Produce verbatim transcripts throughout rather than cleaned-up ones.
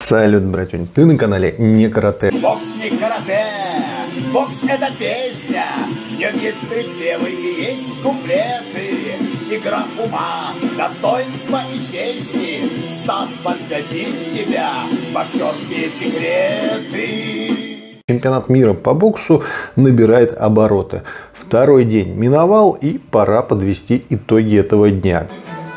Салют, братюнь, ты на канале Не Карате. Бокс не карате, бокс это песня, в нем есть припевы и есть куплеты. Игра ума, достоинства и чести, Стас посвятит тебя в боксерские секреты. Чемпионат мира по боксу набирает обороты. Второй день миновал, и пора подвести итоги этого дня.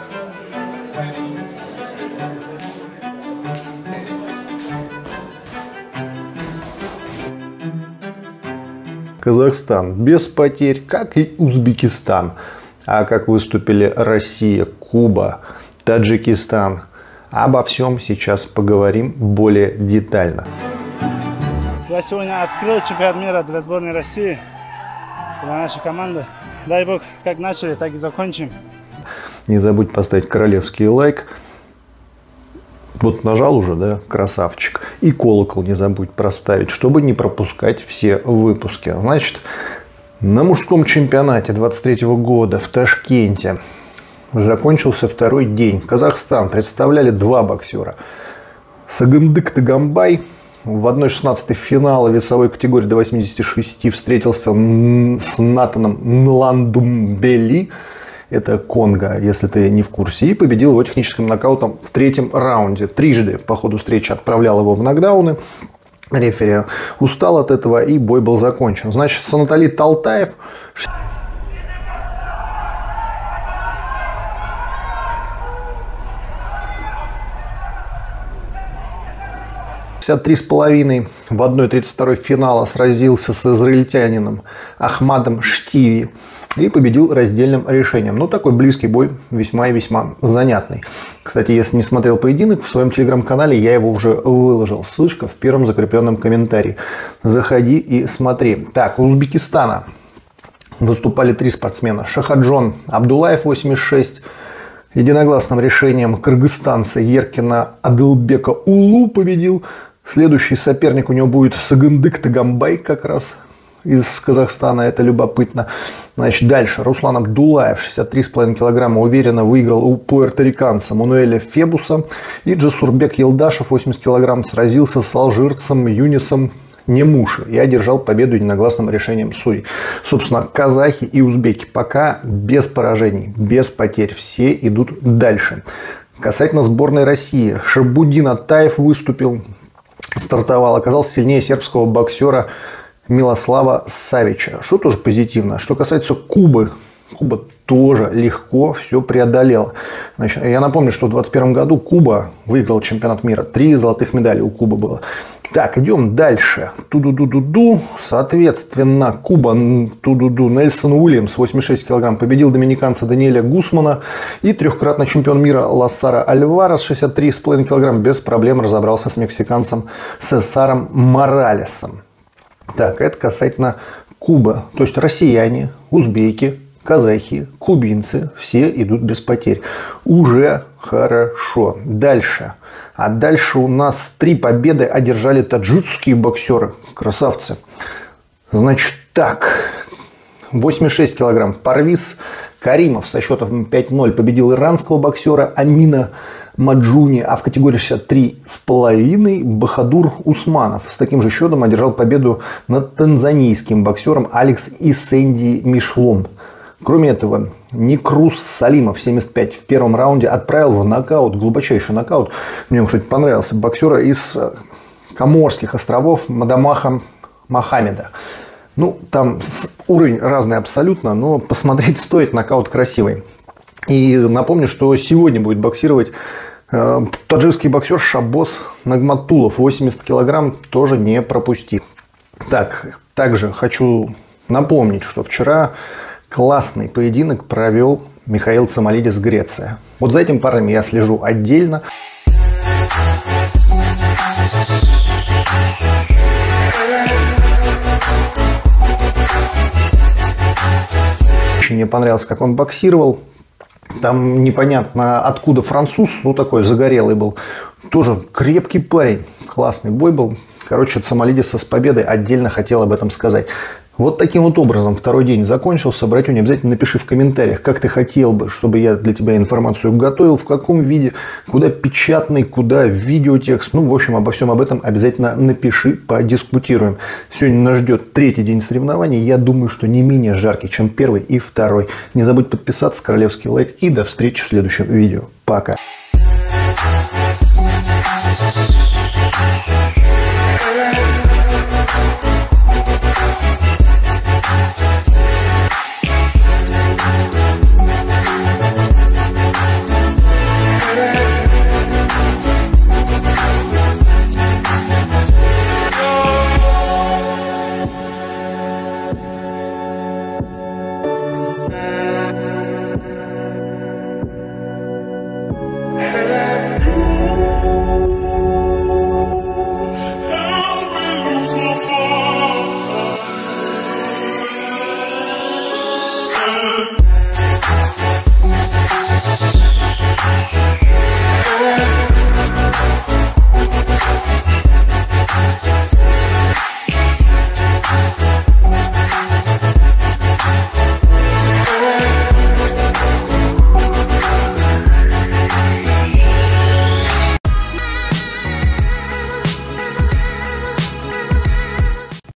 Казахстан без потерь, как и Узбекистан. А как выступили Россия, Куба, Таджикистан? Обо всем сейчас поговорим более детально. Я сегодня открыл чемпионат мира для сборной России, для нашей команды. Дай бог, как начали, так и закончим. Не забудь поставить королевский лайк. Вот нажал уже, да, красавчик. И колокол не забудь проставить, чтобы не пропускать все выпуски. Значит, на мужском чемпионате двадцать третьего года в Ташкенте закончился второй день. Казахстан представляли два боксера. Сагындык Тагамбай в одной шестнадцатой финала весовой категории до восьмидесяти шести встретился с Натаном Нландумбели. Это Конго, если ты не в курсе. И победил его техническим нокаутом в третьем раунде. Трижды по ходу встречи отправлял его в нокдауны. Рефери устал от этого, и бой был закончен. Значит, Санатали Талтаев шестьдесят три с половиной в одной тридцать второй финала сразился с израильтянином Ахмадом Штиви и победил раздельным решением. Ну, такой близкий бой, весьма и весьма занятный. Кстати, если не смотрел поединок, в своем телеграм-канале я его уже выложил. Ссылочка в первом закрепленном комментарии. Заходи и смотри. Так, у Узбекистана выступали три спортсмена. Шахаджон Абдулаев восемьдесят шесть. Единогласным решением кыргызстанца Еркина Адылбека Улу победил. Следующий соперник у него будет Сагындык Тагамбай, как раз из Казахстана, это любопытно. Значит, дальше. Руслан Абдулаев, шестьдесят три с половиной килограмма, уверенно выиграл у пуэрториканца Мануэля Фебуса. И Джасурбек Елдашев, восемьдесят килограмм, сразился с алжирцем Юнисом Немуши и одержал победу единогласным решением судей. Собственно, казахи и узбеки пока без поражений, без потерь. Все идут дальше. Касательно сборной России. Шабудин Атаев выступил, стартовал, оказался сильнее сербского боксера Милослава Савича, что тоже позитивно. Что касается Кубы, Куба тоже легко все преодолела. Значит, я напомню, что в двадцать первом году Куба выиграл чемпионат мира. Три золотых медали у Кубы было. Так, идем дальше. Ту-ду-ду-ду-ду. Соответственно, Куба, ту-ду-ду, Нельсон Уильямс, восемьдесят шесть килограмм, победил доминиканца Даниэля Гусмана. И трехкратный чемпион мира Лассара Альварес, шестьдесят три с половиной килограмм, без проблем разобрался с мексиканцем Сесаром Моралесом. Так, это касательно Кубы. То есть россияне, узбеки, казахи, кубинцы, все идут без потерь. Уже хорошо. Дальше. А дальше у нас три победы одержали таджикские боксеры. Красавцы. Значит так. восемьдесят шесть килограмм. Парвиз Каримов со счетом пять ноль победил иранского боксера Амина Маджуни, а в категории шестьдесят три с половиной Бахадур Усманов с таким же счетом одержал победу над танзанийским боксером Алекс Исенди Мишлом. Кроме этого, Никрус Салимов семьдесят пять в первом раунде отправил в нокаут, глубочайший нокаут. Мне, кстати, понравился боксера из Коморских островов Мадамаха Мохаммеда. Ну, там уровень разный абсолютно, но посмотреть стоит, нокаут красивый. И напомню, что сегодня будет боксировать э, таджикский боксер Шабос Нагматулов, восемьдесят килограмм, тоже не пропусти. Так, также хочу напомнить, что вчера классный поединок провел Михаил Цамалидис, Греция. Вот за этим парнем я слежу отдельно. Очень мне понравилось, как он боксировал. Там непонятно откуда француз, ну такой загорелый был. Тоже крепкий парень, классный бой был. Короче, Цамалидиса с победой, отдельно хотел об этом сказать. Вот таким вот образом второй день закончился. Братюня, обязательно напиши в комментариях, как ты хотел бы, чтобы я для тебя информацию готовил, в каком виде, куда печатный, куда видеотекст. Ну, в общем, обо всем об этом обязательно напиши, подискутируем. Сегодня нас ждет третий день соревнований. Я думаю, что не менее жаркий, чем первый и второй. Не забудь подписаться, королевский лайк и до встречи в следующем видео. Пока.